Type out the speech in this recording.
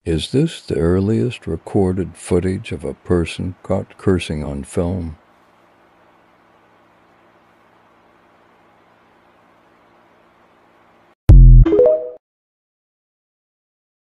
Is this the earliest recorded footage of a person caught cursing on film?